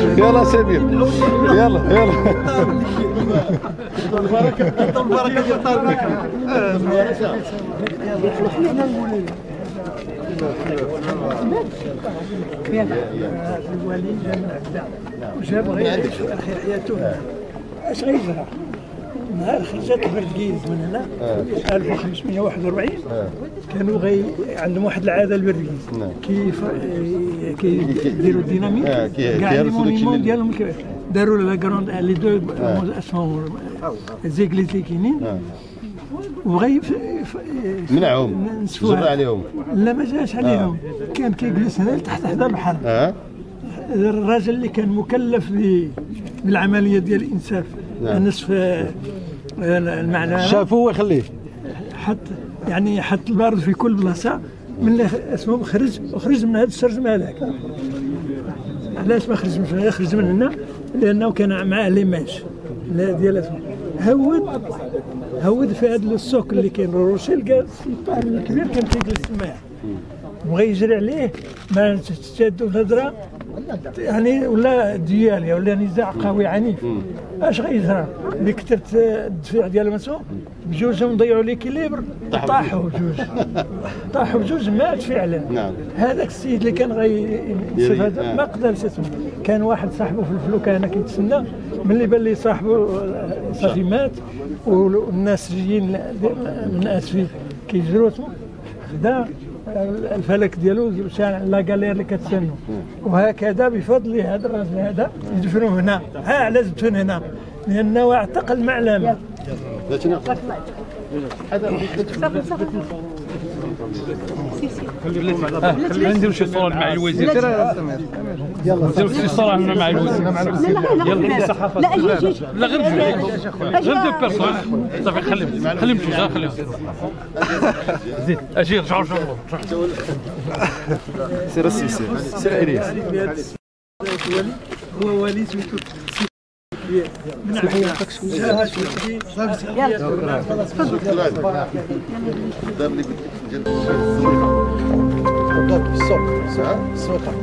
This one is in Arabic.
يلا سمير يلا الوالي وجاب غير اخر حياته اش غيجرى؟ نهار خرجت البرتقيز من هنا 1541 كانوا عندهم واحد العاده البرتقيز كيديروا الديناميت كاع لي مونيمون ديالهم داروا لا كروند لي دو اسمهم زيكليتي كاينين وغي منعهم جرى عليهم لا ما جاش عليهم كان كيجلس هنا تحت حدا البحر الراجل اللي كان مكلف بالعمليه ديال الانساف نصف المعنى شافوه ويخليه حط البارد في كل بلاصه من اللي اسمه خرج من هذا السرجم هذاك. علاش ما خرج من هنا؟ لانه كان معاه ليماج ديال اسمه هود في هذا السوق اللي كاين روشيل كاع السلطان الكبير كان كيجلس تماه بغى يجري عليه ما تشادوا في الهضره يعني ولا ديالي ولا نزاع قوي عنيف. اش غيجرى؟ اللي كثرت الدفاع ديال المسوق بجوجهم ضيعوا ليكيليبر طاحوا بجوج مات فعلا. نعم. هذاك السيد اللي كان غينسف هذا ما قدرش يسمع. كان واحد صاحبه في الفلوكه هنا كيتسنى ملي بان لي صاحبه صافي مات والناس جايين من اسفل كيجروا خدا الفلك ديالو شارع لا غالير اللي كتسنوا وهكذا بفضل هذا الراجل هذا يدفنوا هنا. علاش دفن هنا؟ لانه اعتق المعلمه. خلينا نديروا شي صوره مع الوزير. يلا نديروا شي صوره مع الوزير. يلا الصحافه. لا غير دو بيرسون صافي خليهم يمشيو خليهم زيد اجي رجعوا سير السيسي سير الياس هو ولي سميتو يلا